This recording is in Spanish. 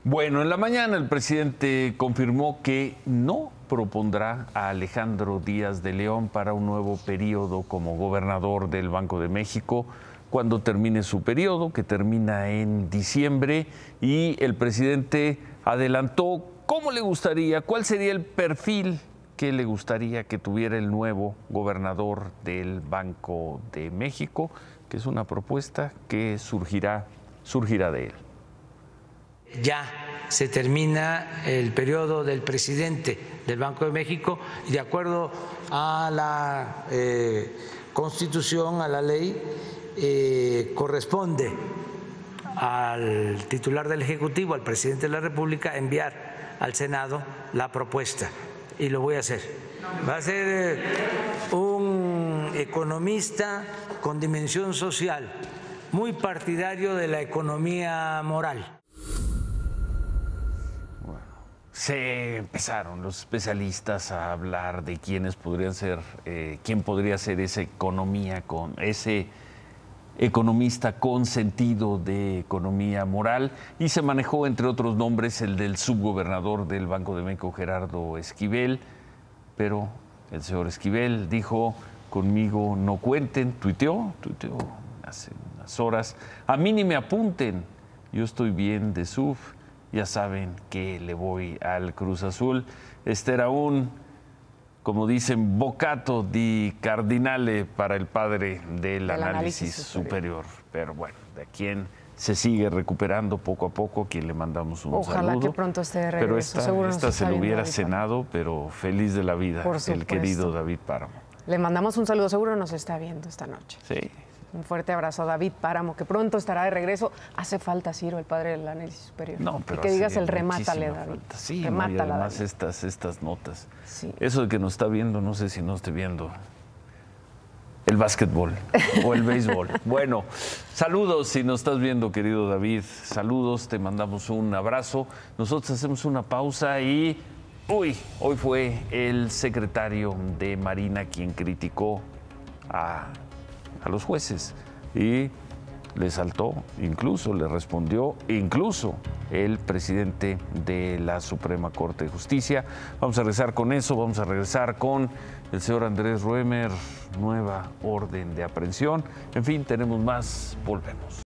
Bueno, en la mañana el presidente confirmó que no propondrá a Alejandro Díaz de León para un nuevo periodo como gobernador del Banco de México cuando termine su periodo, que termina en diciembre, y el presidente adelantó cómo le gustaría, cuál sería el perfil que le gustaría que tuviera el nuevo gobernador del Banco de México, que es una propuesta que surgirá de él. Ya se termina el periodo del presidente del Banco de México y de acuerdo a la Constitución, a la ley, corresponde al titular del Ejecutivo, al presidente de la República, enviar al Senado la propuesta y lo voy a hacer. Va a ser un economista con dimensión social, muy partidario de la economía moral. Se empezaron los especialistas a hablar de quiénes podrían ser, quién podría ser ese economista con sentido de economía moral, y se manejó entre otros nombres el del subgobernador del Banco de México, Gerardo Esquivel, pero el señor Esquivel dijo: conmigo no cuenten, tuiteó hace unas horas: a mí ni me apunten, yo estoy bien de SUF. Ya saben que le voy al Cruz Azul. Este era como dicen, bocato di cardinale para el padre del análisis superior. Pero bueno, de quien se sigue recuperando poco a quien le mandamos un saludo. Ojalá que pronto esté de regreso. Pero esta se lo hubiera cenado, pero feliz de la vida, el querido David Páramo. Le mandamos un saludo, seguro nos está viendo esta noche. Sí. Un fuerte abrazo a David Páramo, que pronto estará de regreso. Hace falta, Ciro, el padre del análisis superior. No, pero y que digas el remátale, David. Falta. Sí, remátala, y además David. estas notas. Sí. Eso de que nos está viendo, no sé si no esté viendo el básquetbol o el béisbol. Bueno, saludos si nos estás viendo, querido David. Saludos, te mandamos un abrazo. Nosotros hacemos una pausa y... hoy fue el secretario de Marina quien criticó a los jueces y le saltó, le respondió el presidente de la Suprema Corte de Justicia. Vamos a regresar con eso, vamos a regresar con el señor Andrés Roemer, nueva orden de aprehensión. En fin, tenemos más, volvemos.